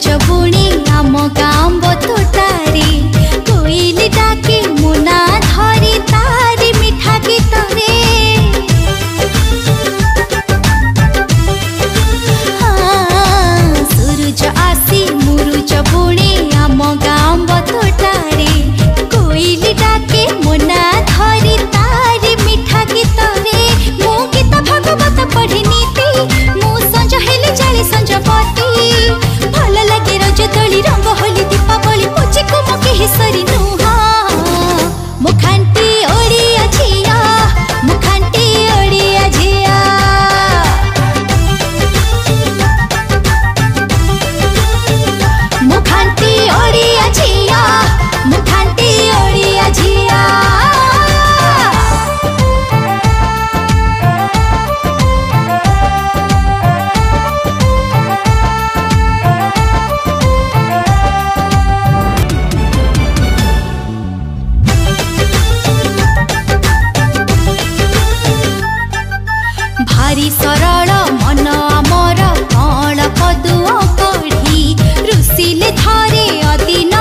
मुरुज बुणी आम गांब तोटारे कोइली डाके मुना धरी तारी मिठा गीत रे सूरज आसी मुरुज बुणी आम गांब तोटारे कोइली डाके मुना धरी तारी मिठा गीत रे मो गीत भागवत पढ़ी नीति मु संज हेले जाली संजपति भल लगे रज दोली रंग होली दीपावली पूजी को मके हेसरी नुहा मुखांटी ओडिया झिया मुखांटी ओडिया झिया मुखांटी ओडिया झिया मुखांटी ओडिया झिया भारी सरल मन आमर कण कदुओ कढ़ी रुसिले थरे अदिन